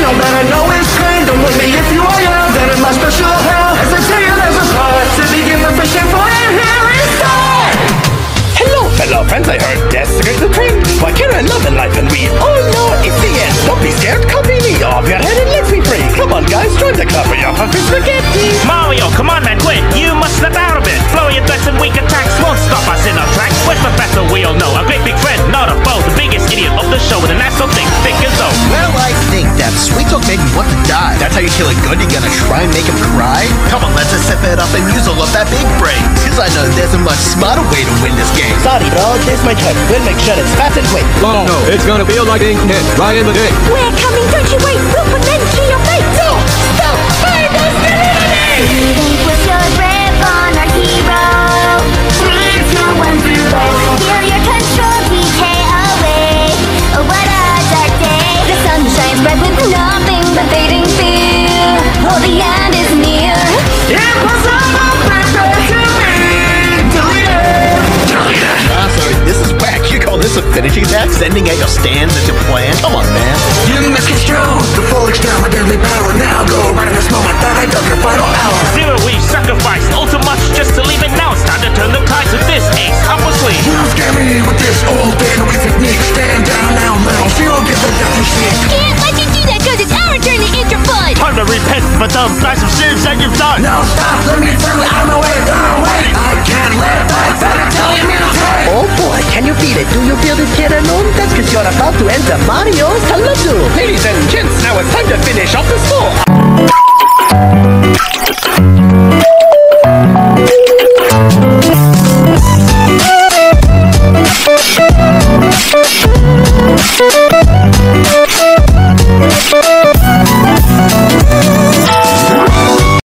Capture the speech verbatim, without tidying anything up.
know that I know it's pain. Don't look me if you are young, then in my special hell. As I tell you, there's a part to begin the fishing for you here inside. Hello, fellow friends, I heard death's the great trend. Why can't I love in life and we all know it's the end. Don't be scared, copy me off your head and let's be free. Come on guys, join the club for your puppy spaghetti. Mario, come on man, quit. You must slip out a bit. Flurry of threats and weak attacks won't stop us in our tracks. Where's Professor? We all know a great big friend, not a foe. The biggest idiot of the show with a national thing, thick as though. Well, I think that sweet talk made me want to die. That's how you kill a good, you gonna try and make him cry? Come on, let's just step it up and use all of that big brain. Cause I know there's a much smarter way to win this game. Sorry bro, this my turn. We'll make sure it's fast and quick. Oh no, it's gonna feel like being hit right in the dick. We're coming, don't you wait, we'll put an end to your fate. No, stop, find us, You think we should rip on our hero? Three, two, one, zero. Feel your control decay away. Oh, what a dark day. The sun shines bright with nothing but fading fear. Oh, the end is near. Impossible factor to me. Delete it. Delete it. Ah, sorry, this is whack. You call this a finishing attack? Sending out your stands as your plan? Come on, man. You misconstrue the full extent of my deadly power. Now go right in this moment that I dug your final hour. Zero, we've sacrificed all too much just to leave it now. It's time to turn the tides with this ace up our sleeve. You don't scare me with this old Danoid technique. Stand down now, little. She don't get the death you seek. Can't let you do that cause it's our turn to eat your foot. Time to repent for the massive sins that you've done. Now stop, let me tell you, I'm away, I'm away. I can't let that fella tell you mutate. Oh boy, can you beat it? Do you feel this kid alone? That's cause you're about to enter Mario's Thunderdome. Ladies and gents, now it's time to finish off the score.